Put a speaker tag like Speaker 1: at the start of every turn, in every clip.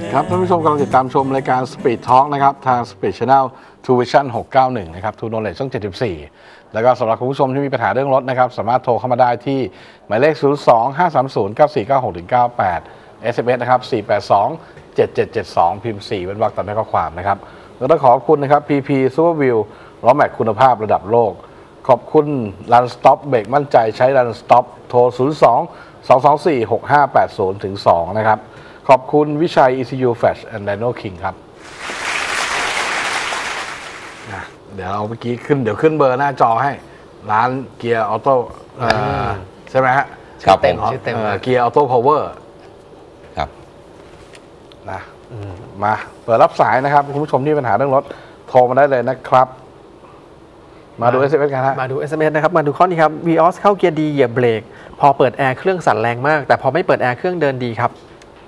Speaker 1: ครับท่านผู้ชมกำลังติดตามชมรายการ Speed Talk นะครับทาง Speed Channel True Vision 691นะครับ True Knowledge ช่อง74แล้วก็สำหรับคุณผู้ชมที่มีปัญหาเรื่องรถนะครับสามารถโทรเข้ามาได้ที่หมายเลข 02-530-9496-98 SMS นะครับ482-7772 พิมพ์ 4 เป็นวรรคตามด้วยข้อความนะครับแล้วต้องขอบคุณนะครับ PP Super View ล้อแม็กคุณภาพระดับโลกขอบคุณ Run Stop เบรกมั่นใจใช้ Run Stop โทร 02-224-6580-2 นะครับขอบคุณวิชัย ECU Flash and Dino King ครับเดี๋ยวเอาเมื่อกี้เดี๋ยวขึ้นเบอร์หน้าจอให้ร้านเกียร์ออโต้ใช่ไหมฮะ
Speaker 2: ครับผม
Speaker 1: เกียร์ออโต้พาวเวอร์
Speaker 2: ครับ
Speaker 1: นะมาเปิดรับสายนะครับคุณผู้ชมที่มีปัญหาเรื่องรถโทรมาได้เลยนะครับมาดู SMS กันฮะ
Speaker 3: มาดู SMS นะครับมาดูข้อนี้ครับ Vios เข้าเกียร์ดีเหยียบเบรกพอเปิดแอร์เครื่องสั่นแรงมากแต่พอไม่เปิดแอร์เครื่องเดินดีครับ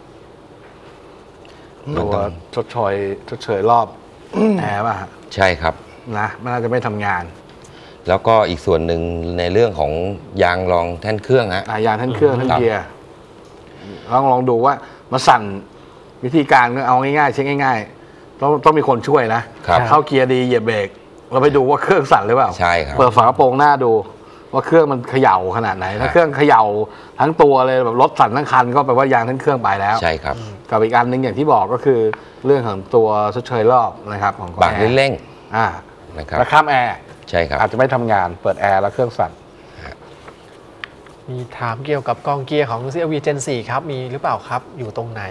Speaker 1: ตัวชดเชยรอบแอร์ป่ะ
Speaker 2: ใช่ครับ
Speaker 1: นะมันน่าจะไม่ทำงาน
Speaker 2: แล้วก็อีกส่วนหนึ่งในเรื่องของยางรองแท่นเครื่องฮะ
Speaker 1: ยางแท่นเครื่องแท่นเกียร์ลองดูว่ามาสั่นวิธีการก็เอาง่ายๆเช็คง่ายๆต้องมีคนช่วยนะเข้าเกียร์ดีเหยียบเบรกเราไปดูว่าเครื่องสั่นหรือเปล่า
Speaker 2: ใช่ครับ
Speaker 1: เปิดฝากระโปรงหน้าดูว่าเครื่องมันเขย่าขนาดไหนถ้าเครื่องเขย่าทั้งตัวเลยแบบรถสั่นทั้งคันก็แปลว่ายางทั้งเครื่องไปแล้ว
Speaker 2: ใช่ครับ
Speaker 1: กับอีกอันนึงอย่างที่บอกก็คือเรื่องของตัวชดเชยรอบนะครับของ
Speaker 2: บังเร่ง
Speaker 1: นะครับแล้วข้ามแอร์
Speaker 2: ใช่ครับ
Speaker 1: อาจจะไม่ทำงานเปิดแอร์แล้วเครื่องสั่น
Speaker 3: มีถามเกี่ยวกับกองเกียร์ของ CRV Gen 4ครับมีหรือเปล่าครับอยู่ตรงไหน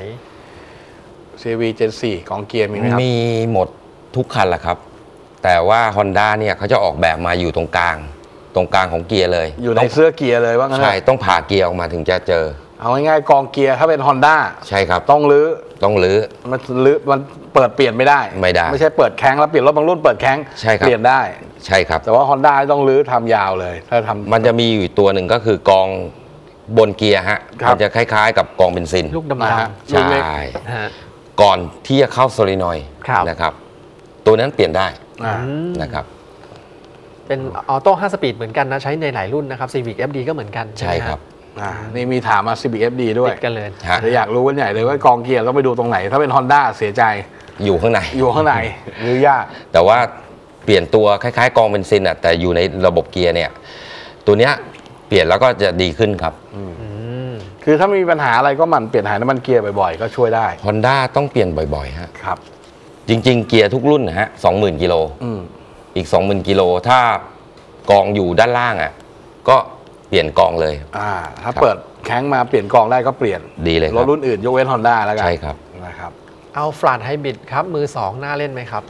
Speaker 1: CRV Gen 4กองเกียร์มีไหมครับ
Speaker 2: มีหมดทุกคันแหละครับแต่ว่า Honda เนี่ยเขาจะออกแบบมาอยู่ตรงกลางของเกียร์เลย
Speaker 1: อยู่ในเสื้อเกียร์เลยว่างั้น
Speaker 2: ใช่ต้องผ่าเกียร์ออกมาถึงจะเจอ
Speaker 1: เอาง่ายๆกองเกียร์ถ้าเป็น Honda
Speaker 2: ใช่ครับ
Speaker 1: ต้องลื้อมันเปิดเปลี่ยนไม่ได้ไม่ใช่เปิดแข้งแล้วเปลี่ยนรถบางรุ่นเปิดแข้งเปลี่ยนได้
Speaker 2: ใช่ครับ
Speaker 1: แต่ว่า Honda ต้องลื้อทำยาวเลยถ้าทำ
Speaker 2: มันจะมีอยู่ตัวหนึ่งก็คือกองบนเกียร์ฮะมันจะคล้ายๆกับกองเบนซิน
Speaker 3: ลูกดำ
Speaker 2: ๆใช่ก่อนที่จะเข้าโซลินอยด์นะครับตัวนั้นเปลี่ยนได้นะครับ
Speaker 3: เป็นออโต้5 สปีดเหมือนกันนะใช้ในหลายรุ่นนะครับ Civic FD ก็เหมือนกัน
Speaker 2: ใช่ครับ
Speaker 1: นี่มีถามมา Civic FD ด้วย
Speaker 3: ติดกันเลย
Speaker 1: จะอยากรู้กันใหญ่เลยว่ากองเกียร์ต้องไปดูตรงไหนถ้าเป็น Honda เสียใจ
Speaker 2: อยู่ข้างใน
Speaker 1: หรือยาก
Speaker 2: แต่ว่าเปลี่ยนตัวคล้ายๆกองเบนซินอ่ะแต่อยู่ในระบบเกียร์เนี่ยตัวเนี้ยเปลี่ยนแล้วก็จะดีขึ้นครับ
Speaker 1: คือถ้ามีปัญหาอะไรก็มันเปลี่ยนถ่ายน้ำมันเกียร์บ่อยๆก็ช่วยได้
Speaker 2: Honda ต้องเปลี่ยนบ่อยๆฮะ
Speaker 1: ครับ
Speaker 2: จริงๆเกียร์ทุกรุ่นนะฮะ 20,000 กิโลอีก 20,000 กิโลถ้ากองอยู่ด้านล่างอ่ะก็เปลี่ยนกองเลย
Speaker 1: ถ้าเปิดแข้งมาเปลี่ยนกองได้ก็เปลี่ยน
Speaker 2: ดีเลย
Speaker 1: รถรุ่นอื่นยกเว้น Honda แล้วกัน
Speaker 2: ใช่ครับ
Speaker 1: นะครับ
Speaker 3: เอาฟลาดไฮบริดครับมือ2น่าเล่นไหมครับ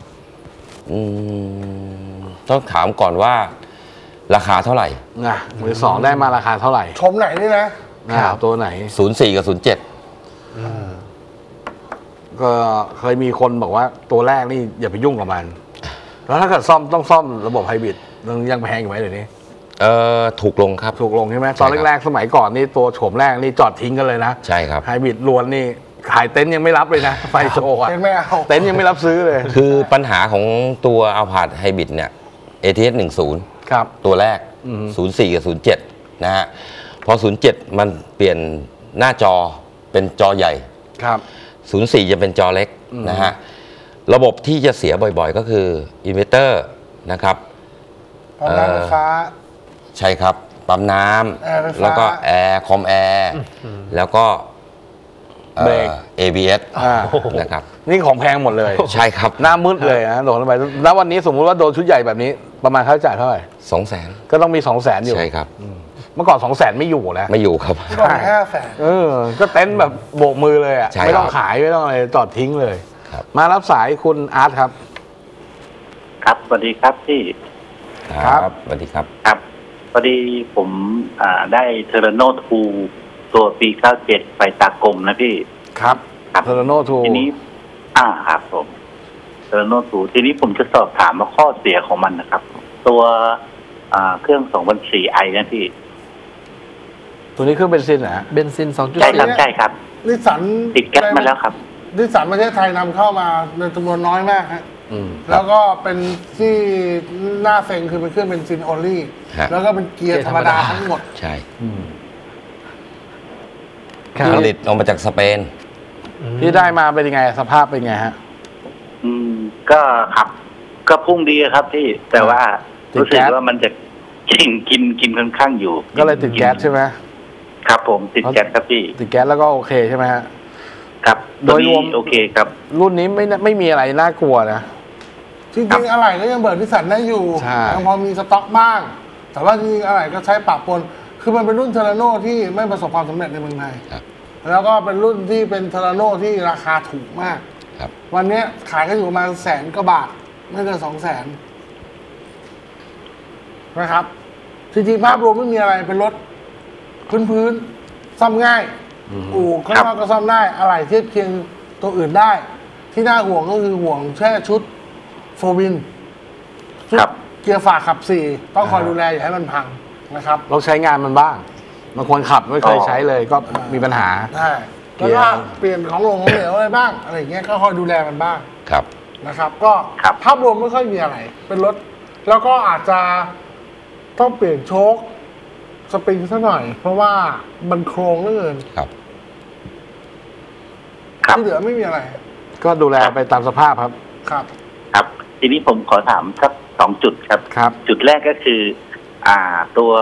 Speaker 2: ต้องถามก่อนว่าราคาเท่าไหร่
Speaker 1: มือ2ได้มาราคาเท่าไหร่
Speaker 4: ชมไหนนี่นะ
Speaker 1: ตัวไหน
Speaker 2: 04กับ07
Speaker 1: ก็เคยมีคนบอกว่าตัวแรกนี่อย่าไปยุ่งกับมันแล้วถ้าเกิดต้องซ่อมระบบไฮบริดยังแพงอยู่ไหมเดี๋ยวนี้
Speaker 2: ถูกลงครับ
Speaker 1: ถูกลงใช่ไหมตอนแรกๆสมัยก่อนนี่ตัวโฉมแรกนี่จอดทิ้งกันเลยนะ
Speaker 2: ใช่ครับ
Speaker 1: ไฮบริดล้วนนี่ขายเต็นท์ยังไม่รับเลยนะไฟโชว์
Speaker 4: เต็นท์ไม่เอา
Speaker 1: เต็นท์ยังไม่รับซื้อเลย
Speaker 2: คือปัญหาของตัวอัลพาร์ดไฮบริดเนี่ย ATS 10
Speaker 1: ครับ
Speaker 2: ตัวแรก04กับ07นะฮะพอ07มันเปลี่ยนหน้าจอเป็นจอใหญ่
Speaker 1: ครับ
Speaker 2: 04จะเป็นจอเล็กนะฮะระบบที่จะเสียบ่อยๆก็คืออินเวอร์เตอร์นะครับ
Speaker 4: ปั๊มน้ำไฟฟ้า
Speaker 2: ใช่ครับปั๊มน้ำแล้วก็แอร์คอมแอร์แล้วก็
Speaker 1: เบรก
Speaker 2: ABS นะครับ
Speaker 1: นี่ของแพงหมดเลย
Speaker 2: ใช่ครับ
Speaker 1: หน้ามืดเลยนะโดนไปแล้ววันนี้สมมุติว่าโดนชุดใหญ่แบบนี้ประมาณค่าใช้จ่ายเท่าไหร่
Speaker 2: 200,000
Speaker 1: ก็ต้องมี 200,000 อยู่
Speaker 2: ใช่ครับ
Speaker 1: เมื่อก่อน 200,000 ไม่อยู่นะ
Speaker 2: ไม่อยู่ครับ
Speaker 4: ก่อน500,000
Speaker 1: ก็เต็นท์แบบโบกมือเลยอ่ะไม่ต้องขายไม่ต้องอะไรจอดทิ้งเลยมารับสายคุณอาร์ตครับ
Speaker 5: ครับสวัสดีครับพี่
Speaker 2: ครับสวัสดีครับ
Speaker 5: ครับพอดีผมได้เทอร์โนทูตัวปี97ไปตากลมนะพี่
Speaker 1: ครับเทอร์โนทู
Speaker 5: ทีนี้ครับผมเทอร์โนทูทีนี้ผมจะสอบถามว่าข้อเสียของมันนะครับตัวเครื่อง2004ไอนะพี่
Speaker 1: ตัวนี้เครื่องเบนซินนะ
Speaker 3: เบนซิน 2.4
Speaker 5: ใช่ครับใช่ครับ
Speaker 4: นิสสัน
Speaker 5: ติดแก๊สมาแล้วครับ
Speaker 4: นิสสันประเทศไทยนำเข้ามาในจำนวนน้อยมากฮะแล้วก็เป็นที่หน้าเซ็งคือเป็นเครื่องเบนซิน only แล้วก็เป็นเกียร์ธรรมดาทั้งหมด
Speaker 2: ใช่ผลิตออกมาจากสเปน
Speaker 1: ที่ได้มาเป็นยังไงสภาพเป็นไงฮะ
Speaker 5: ก็ขับก็พุ่งดีครับพี่แต่ว่ารู้สึกว่ามันจะกินค่อนข้างอยู่
Speaker 1: ก็เลยติดแก๊สใช่ไหม
Speaker 5: ครับผมติดแก๊สครับพี่
Speaker 1: ติดแก๊สแล้วก็โอเคใช่ไหมฮะ
Speaker 5: ครับโดยรวมโอเคครับ
Speaker 1: รุ่นนี้ไม่มีอะไรน่ากลัวนะ
Speaker 4: จริงๆอะไรก็ยังเบิร์ดนิสสันได้อยู่ยังพอมีสต็อกบ้างแต่ว่าจริงๆอะไรก็ใช้ปะปนคือมันเป็นรุ่นเทอร์โน่ที่ไม่ประสบความสำเร็จในเมืองไทยแล้วก็เป็นรุ่นที่เป็นเทอร์โน่ที่ราคาถูกมากวันนี้ขายกันอยู่ประมาณ100,000 กว่าบาทไม่เกิน200,000นะครับจริงๆภาพรวมไม่มีอะไรเป็นรถพื้นซ่อมง่ายข้างนอกก็ซ่อมได้อะไรเทียบเคียงตัวอื่นได้ที่น่าห่วงก็คือห่วงแค่ชุดโฟวินเกียร์ฝาขับ4ต้องคอยดูแลอย่าให้มันพังนะครับ
Speaker 1: เราใช้งานมันบ้างบางคนขับไม่เคยใช้เลยก็มีปัญหา
Speaker 4: ใช่แล้วก็เปลี่ยนของเหลวอะไรบ้างอะไรเงี้ยก็คอยดูแลมันบ้าง
Speaker 2: ครับ
Speaker 4: นะครับก็ภาพรวมไม่ค่อยมีอะไรเป็นรถแล้วก็อาจจะต้องเปลี่ยนโชคสปริงซะหน่อยเพราะว่ามันโครงเหลือเกิน
Speaker 2: ครับ
Speaker 4: ที่เหลือไม่มีอะไร
Speaker 1: ก็ดูแลไปตามสภาพครับ
Speaker 5: ครับทีนี้ผมขอถามสัก2 จุดครับจุดแรกก็คือตัว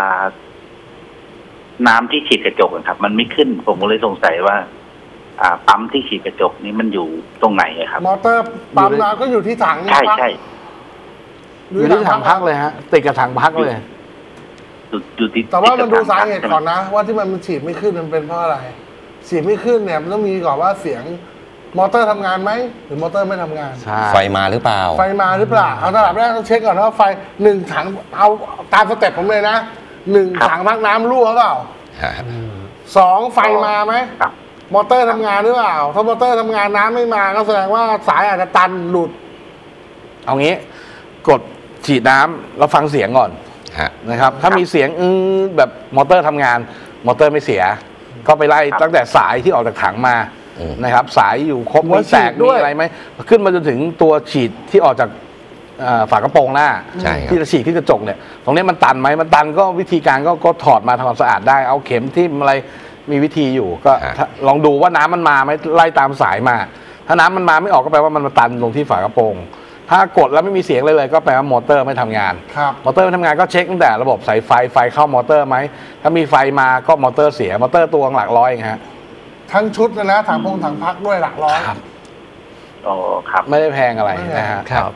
Speaker 5: น้ำที่ฉีดกระจกครับมันไม่ขึ้นผมก็เลยสงสัยว่าปั๊มที่ฉีดกระจกนี้มันอยู่ตรงไหนครับ
Speaker 4: มอเตอร์ปั๊มน้ำก็อยู่ที่ถัง
Speaker 5: ใช่
Speaker 1: อยู่ที่ถังพักเลยฮะติดกับถังพักเลย
Speaker 4: แต่ว่ามันดูสาเหตุก่อนนะว่าที่มันฉีดไม่ขึ้นมันเป็นเพราะอะไรฉีดไม่ขึ้นเนี่ยมันต้องมีก่อนว่าเสียงมอเตอร์ทำงานไหมหรือมอเตอร์ไม่ทำงาน
Speaker 2: ไฟมาหรือเปล่า
Speaker 4: ไฟมาหรือเปล่าเอาระดับแรกต้องเช็คก่อนว่าไฟ1 ถังเอาตามสเต็ปผมเลยนะ1 ถังพักน้ำรั่วหรือเปล่า2 ไฟมาไหมมอเตอร์ทำงานหรือเปล่าถ้ามอเตอร์ทำงานน้ำไม่มาก็แสดงว่าสายอาจจะตันหลุด
Speaker 1: เอางี้กดฉีดน้ำแล้วฟังเสียงก่อนนะครับถ้ามีเสียงแบบมอเตอร์ทำงานมอเตอร์ไม่เสียก็ไปไล่ตั้งแต่สายที่ออกจากถังมานะครับสายอยู่ครบไม่แตกมีอะไรไหมขึ้นมาจนถึงตัวฉีดที่ออกจากฝากระโปรงหน้าที่จะฉีดที่กระจกเนี่ยตรงนี้มันตันไหมมันตันก็วิธีการก็ถอดมาทำความสะอาดได้เอาเข็มที่อะไรมีวิธีอยู่ก็ลองดูว่าน้ำมันมาไหมไล่ตามสายมาถ้าน้ำมันมาไม่ออกก็แปลว่ามันมาตันลงที่ฝากระโปรงถ้ากดแล้วไม่มีเสียงเลยก็แปลว่ามอเตอร์ไม่ทำงานมอเตอร์ไม่ทำงานก็เช็คตั้งแต่ระบบสายไฟเข้ามอเตอร์ไหมถ้ามีไฟมาก็มอเตอร์เสียมอเตอร์ตัวหลักร้อยเองฮะ
Speaker 4: ทั้งชุดนะถังพักด้วยหลักร้อย
Speaker 5: อ๋อครับ
Speaker 1: ไม่ได้แพงอะไรนะฮะ
Speaker 5: ครับ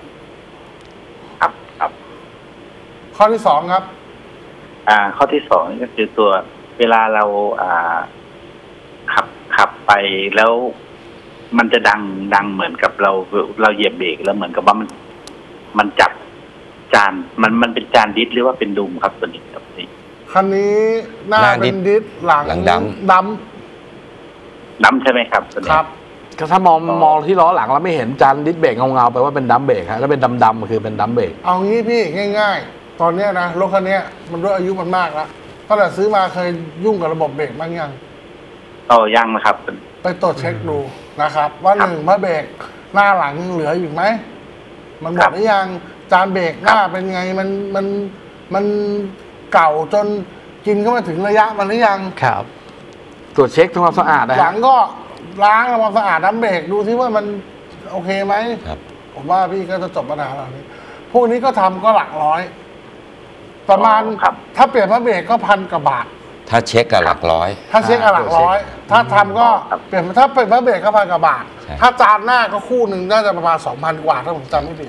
Speaker 4: ข้อที่2ครับ
Speaker 5: ข้อที่2ก็คือตัวเวลาเราขับไปแล้วมันจะดังเหมือนกับเราเหยียบเบรกแล้วเหมือนกับว่ามันจับจานมันเป็นจานดิสหรือว่าเป็นดุมครับตัวนี้ครับนี่
Speaker 4: คันนี้หน้าเป็นดิสหลังด
Speaker 5: ำใช่ไหมครับ
Speaker 1: ครับก็ถ้ามองที่ล้อหลังแล้วไม่เห็นจานดิสเบรกเงาๆไปว่าเป็นดัมเบรกฮะแล้วเป็นดำคือเป็นดัมเบรก
Speaker 4: เอางี้พี่ง่ายๆตอนนี้นะรถคันนี้มันด้วยอายุมันมากแล้วตั้งแต่ซื้อมาเคยยุ่งกับระบบเบรกบ้างยัง
Speaker 5: ยังนะครับ
Speaker 4: ไปตรวจเช็คดูนะครับว่า1พระเบรกหน้าหลังเหลืออยู่ไหมมันหมดหรือยังจานเบรกหน้าเป็นไงมันเก่าจนกินเข้ามาถึงระยะมันหรือยัง
Speaker 1: ครับตรวจเช็คทำความสะอาดนะ
Speaker 4: หลังก็ล้างทำความสะอาดน้ำเบรกดูซิว่ามันโอเคไหมผมว่าพี่ก็จะจบปัญหาเหล่านี้พวกนี้ก็ทำก็หลักร้อยประมาณถ้าเปลี่ยนพระเบรกก็1,000 กว่าบาท
Speaker 2: ถ้าเช็คกับหลักร้อย
Speaker 4: ถ้าเช็คกับหลักร้อยถ้าทำก็เปลี่ยนถ้าเป็นพระเบรกก็1,000 กว่าบาทถ้าจานหน้าก็คู่หนึ่งน่าจะประมาณ 2,000 กว่าถ้าผมจำไม่ผิด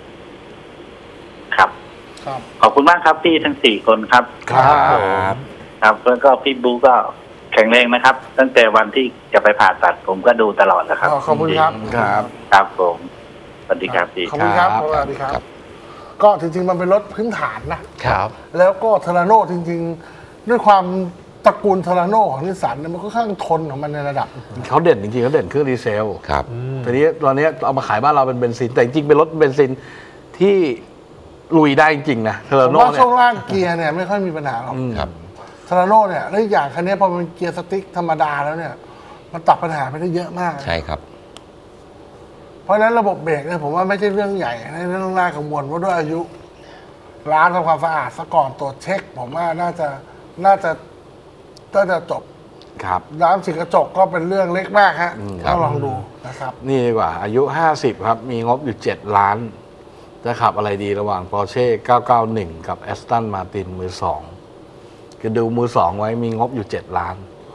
Speaker 5: ครับขอบคุณมากครับพี่ทั้ง4 คนครับครับแล้วก็พี่บูก็แข็งแรงนะครับตั้งแต่วันที่จะไปผ่าตัดผมก็ดูตลอดนะครับ
Speaker 4: ขอบคุณครับ
Speaker 5: ครับผมสวัสดีครับพี่
Speaker 4: ขอบคุณครับสวัสดีครับก็จริงๆมันเป็นรถพื้นฐานนะครับแล้วก็เทอร์โน่จริงๆด้วยความตระกูลเทอร์โน่ของนิสสันมันค่อนข้างทนของมันในระดับ
Speaker 1: เขาเด่นจริงๆเขาเด่นเครื่องดีเซล
Speaker 2: ครับ
Speaker 1: ทีนี้ตอนนี้เอามาขายบ้านเราเป็นเบนซินแต่จริงๆเป็นรถเบนซินที่ลุยได้จริงๆนะเทอร์โน่
Speaker 4: เนี่ยช่วงล่างเกียร์เนี่ยไม่ค่อยมีปัญหาหรอกเทอร์โน่เนี่ยแล้วอย่างคันนี้พอเป็นเกียร์สติ๊กธรรมดาแล้วเนี่ยมันตัดปัญหาไปได้เยอะมาก
Speaker 2: ใช่ครับ
Speaker 4: เพราะฉะนั้นระบบเบรกเนี่ยผมว่าไม่ใช่เรื่องใหญ่ในเรื่องน่ากังวลว่าด้วยอายุล้างทำความสะอาดซะก่อนตรวจเช็คผมว่าน่าจะจบ
Speaker 1: ครับ
Speaker 4: น้ำสีกระจกก็เป็นเรื่องเล็กมากฮะ
Speaker 2: ครับ
Speaker 4: ก็ลองดูนะครับ
Speaker 1: นี่ดีกว่า อายุ 50 ครับ มีงบอยู่ 7 ล้าน จะขับอะไรดีระหว่าง Porsche 991 กับ Aston Martin มือ 2 คือดูมือ 2 ไว้มีงบอยู่ 7 ล้าน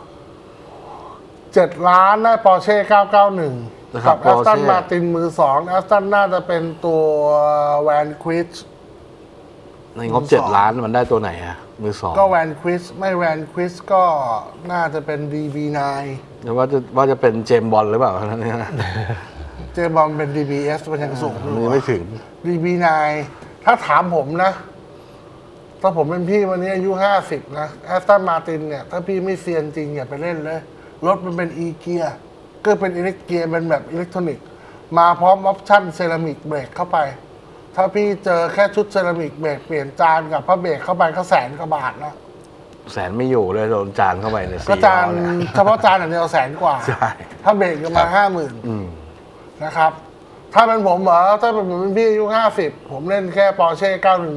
Speaker 4: 7 ล้านได้ปอร์เช่991
Speaker 1: นะครั
Speaker 4: กับ แอสตัน
Speaker 1: Porsche
Speaker 4: มาตินมือ 2 แอสตันน่าจะเป็นตัวแวนควิช
Speaker 1: ในงบ 7 ล้านมันได้ตัวไหนอะมือ 2
Speaker 4: ก็แวนควิชไม่แวนควิชก็น่าจะเป็น DB9
Speaker 1: หรือว่าจะเป็นเจมส์บอลหรือเปล่าท่านนี้นะ
Speaker 4: เจมส์บอลเป็น DBS มันยังสูง
Speaker 1: มันยังไม่ถึง
Speaker 4: DB9 ถ้าถามผมนะ ถ้าผมเป็นพี่วันนี้อายุ 50 นะแอสตันมาตินเนี่ย ถ้าพี่ไม่เซียนจริงอย่าไปเล่นเลย รถมันเป็น e เกียร์ก็เป็นอิเล็กเกียร์เป็นแบบอิเล็กทรอนิกส์มาพร้อมออปชั่นเซรามิกเบรกเข้าไป ถ้าพี่เจอแค่ชุดเซรามิกเบรกเปลี่ยนจานกับพระเบรกเข้าไปก็100,000 กว่าบาทแล้ว
Speaker 1: แสนไม่อยู่เลยโดนจานเข้าไปเนี่ย
Speaker 4: ก็จาน
Speaker 1: 400เนี่ย
Speaker 4: เฉพาะจานอย่างเดียว100,000 กว่า
Speaker 1: ใช่
Speaker 4: ถ้าเบรกก็มา 50,000
Speaker 1: อืม
Speaker 4: นะครับ ถ้าเป็นผมเหรอถ้าเป็นผมเป็นพี่อายุ 50 ผมเล่นแค่ Porsche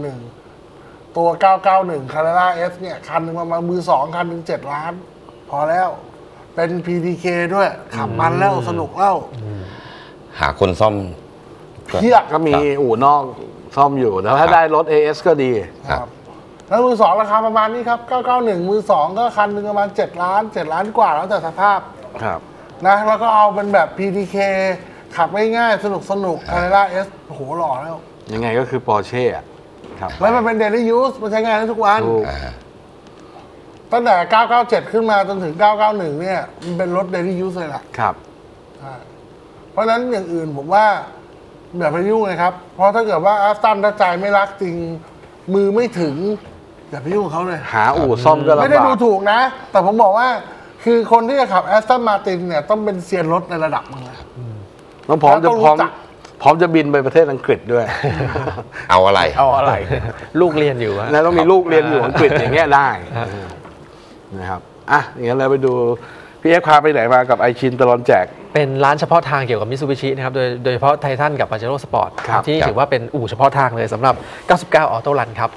Speaker 4: 911 ตัว 991 Carrera S เนี่ย คันหนึ่งประมาณมือ 2 คันหนึ่ง7 ล้าน พอแล้ว เป็น PDK ด้วย ขับมันแล้วสนุกแล้ว
Speaker 2: หาคนซ่อม
Speaker 4: เทียบ
Speaker 1: ก็มีอู่นอกซ่อมอยู่แต่ถ้าได้รถ AS ก็ดี
Speaker 4: ครับแล้วมือ 2 ราคาประมาณนี้ครับ 991 มือ 2 ก็คันหนึ่งประมาณ7 ล้าน 7 ล้านกว่าแล้วแต่สภาพ
Speaker 1: ครับ
Speaker 4: นะแล้วก็เอาเป็นแบบ PDK ขับง่ายๆสนุก Carrera S โอ้โหหล่อแล้ว
Speaker 1: ยังไงก็คือ Porsche อะครับ
Speaker 4: แล้วมันเป็น daily use มันใช้งานได้ทุกวัน
Speaker 1: ถูก
Speaker 4: ตั้งแต่ 997 ขึ้นมาจนถึง 991 เนี่ย มันเป็นรถ daily use เลยล่ะ
Speaker 1: ครับ
Speaker 4: ใช่เพราะฉะนั้นอย่างอื่นผมว่าอย่าไปยุ่งเลยครับ เพราะถ้าเกิดว่าอัสตันถ้าใจไม่รักจริง มือไม่ถึง อย่าไปยุ่งกับเขาเลย
Speaker 1: หาอู่ซ่อมก็ลำบาก
Speaker 4: ไม่ได้ดูถูกนะ แต่ผมบอกว่าคือคนที่จะขับแอสตันมาตินเนี่ย ต้องเป็นเซียนรถในระดับนึงนะ
Speaker 1: ต้องพร้อมจะ
Speaker 4: ต้องรู้
Speaker 1: พร้อม
Speaker 4: จัก
Speaker 1: พร้อมจะบินไปประเทศอังกฤษด้วย
Speaker 2: เอาอะไร
Speaker 3: เอาอะไร ลูกเรียนอยู่อะ
Speaker 1: แล้วต้องมีลูกเรียนอยู่อังกฤษอย่างเงี้ยได้นะครับอ่ะอย่างนั้นเราไปดูพี่เอฟพาไปไหนมากับไอชินตลอนแจก
Speaker 3: เป็นร้านเฉพาะทางเกี่ยวกับมิตซูบิชินะครับโดยเฉพาะไททันกับปาเจโร่สปอร์ต
Speaker 1: ครับ
Speaker 3: ที่
Speaker 2: ครับ
Speaker 3: ถือว่าเป็นอู่เฉพาะทางเลยสำหรับ 99 ออโต้รันครับ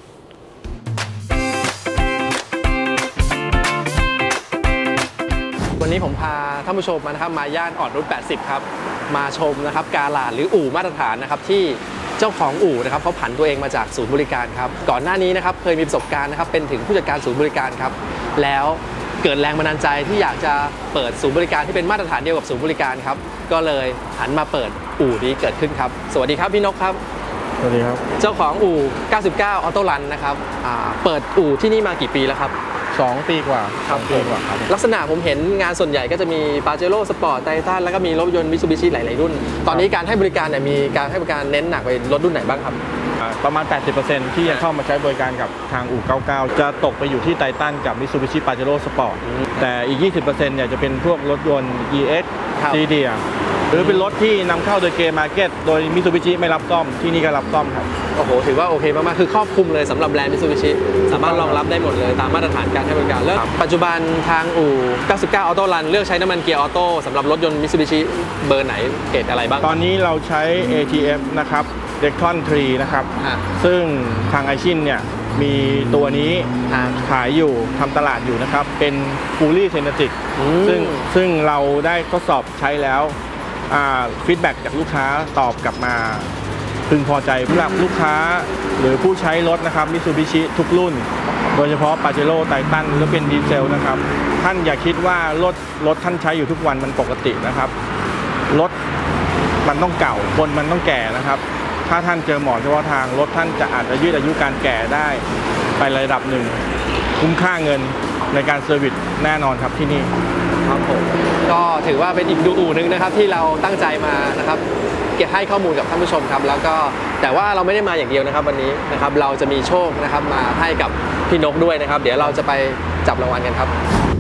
Speaker 3: วันนี้ผมพาท่านผู้ชมมานะครับมาย่านอ่อนนุช80 ครับ มาชมนะครับกาลาดหรืออู่มาตรฐานนะครับที่เจ้าของอู่นะครับเขาผันตัวเองมาจากศูนย์บริการครับก่อนหน้านี้นะครับเคยมีประสบการณ์นะครับเป็นถึงผู้จัดการศูนย์บริการครับแล้วเกิดแรงบันดาลใจที่อยากจะเปิดศูนย์บริการที่เป็นมาตรฐานเดียวกับศูนย์บริการครับก็เลยหันมาเปิดอู่นี้เกิดขึ้นครับสวัสดีครับพี่นกครับ
Speaker 6: สวัสดีครับ
Speaker 3: เจ้าของอู่ 99 ออโต้รันนะครับเปิดอู่ที่นี่มากี่ปีแล้วครับ
Speaker 6: 2 ปีกว่า2ปีกว่าครับ
Speaker 3: ลักษณะผมเห็นงานส่วนใหญ่ก็จะมีปาเจโร่สปอร์ตไททันแล้วก็มีรถยนต์มิตซูบิชิหลายๆรุ่น ตอนนี้การให้บริการเนี่ยมีการให้บริการเน้นหนักไปรถรุ่นไหนบ้างครับ
Speaker 6: ประมาณ 80% ที่ยังเข้ามาใช้บริการกับทางอู่ 99 จะตกไปอยู่ที่ไททันกับ Mitsubishi Pajero Sport แต่อีก 20% เนี่ยจะเป็นพวกรถยนต์ EX
Speaker 3: ครับ
Speaker 6: ซีเดียหรือเป็นรถที่นำเข้าโดยเกมมาร์เก็ตโดย Mitsubishi ไม่รับซ่อมที่นี่ก็รับซ่อมครับ
Speaker 3: โอ้โหถือว่าโอเคมากๆคือครอบคลุมเลยสำหรับแบรนด์มิตซูบิชิสามารถรองรับได้หมดเลยตามมาตรฐานการให้บริการแล้วปัจจุบันทางอู่ 99 ออโต้รันเลือกใช้น้ำมันเกียร์ออโต้สำหรับรถยนต์มิตซูบิชิเบอร์ไหนเกรดอะไรบ้าง
Speaker 6: ตอนนี้เราใช้ ATF นะครับ Decton 3 นะครับ
Speaker 3: ฮะ
Speaker 6: ซึ่งทางไอชินเนี่ยมีตัวนี้
Speaker 3: ฮะ
Speaker 6: ขายอยู่ทำตลาดอยู่นะครับ เป็น Fully Synthetic ซึ่งเราได้ทดสอบใช้แล้วฟีดแบ็กจากลูกค้าตอบกลับมาพึงพอใจสำหรับลูกค้าหรือผู้ใช้รถนะครับมิตซูบิชิทุกรุ่น โดยเฉพาะปาเจโร่ไททันหรือเป็นดีเซลนะครับ ท่านอย่าคิดว่ารถท่านใช้อยู่ทุกวันมันปกตินะครับรถมันต้องเก่าคนมันต้องแก่นะครับ ถ้าท่านเจอหมอเฉพาะทางรถท่านจะอาจจะยืดอายุการแก่ได้ไประดับหนึ่งคุ้มค่าเงินในการเซอร์วิสแน่นอนครับที่นี่
Speaker 3: ครับผมก็ถือว่าเป็นอีกอู่หนึ่งนะครับที่เราตั้งใจมานะครับเก็บให้ข้อมูลกับท่านผู้ชมครับแล้วก็แต่ว่าเราไม่ได้มาอย่างเดียวนะครับวันนี้นะครับเราจะมีโชคนะครับมาให้กับพี่นกด้วยนะครับ เดี๋ยวเราจะไปจับรางวัลกันครับ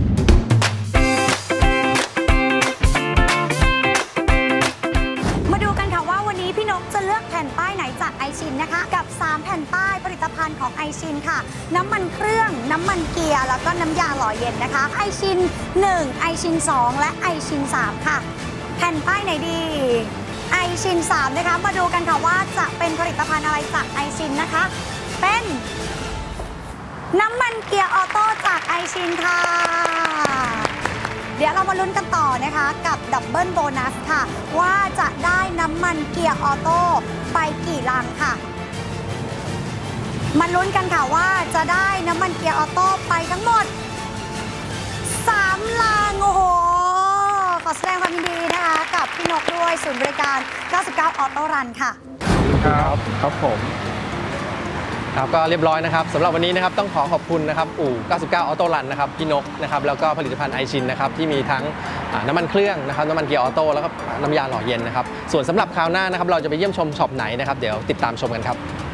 Speaker 7: มาดูกันค่ะว่าวันนี้พี่นกจะเลือกแผ่นป้ายไหนจากไอชินนะคะกับ3แผ่นป้ายผลิตภัณฑ์ของไอชินค่ะน้ำมันเครื่องน้ำมันเกียร์แล้วก็น้ำยาหล่อเย็นนะคะไอชิน1ไอชิน2และไอชิน3ค่ะแผ่นป้ายไหนดีไอชิน3นะคะมาดูกันค่ะว่าจะเป็นผลิตภัณฑ์อะไรจากไอชินนะคะเป็นน้ำมันเกียร์ออโต้จากไอชินค่ะเดี๋ยวเรามาลุ้นกันต่อนะคะกับดับเบิลโบนัสค่ะว่าจะได้น้ำมันเกียร์ออโต้ไปกี่ลังค่ะมาลุ้นกันค่ะว่าจะได้น้ำมันเกียร์ออโต้ไปทั้งหมด3 ลังโอ้โหขอแสดงความยินดีนะคะกับพี่นกด้วยศูนย์บริการ99ออโต้รันค่ะ
Speaker 6: ครับผม
Speaker 3: ครับก็เรียบร้อยนะครับสำหรับวันนี้นะครับต้องขอบคุณนะครับอู่99ออโต้รันนะครับพี่นกนะครับแล้วก็ผลิตภัณฑ์ไอชินนะครับที่มีทั้งน้ำมันเครื่องนะครับน้ำมันเกียร์ออโต้แล้วก็น้ำยาหล่อเย็นนะครับส่วนสำหรับคราวหน้านะครับเราจะไปเยี่ยมชมช็อปไหนนะครับเดี๋ยวติดตามชมกันครับ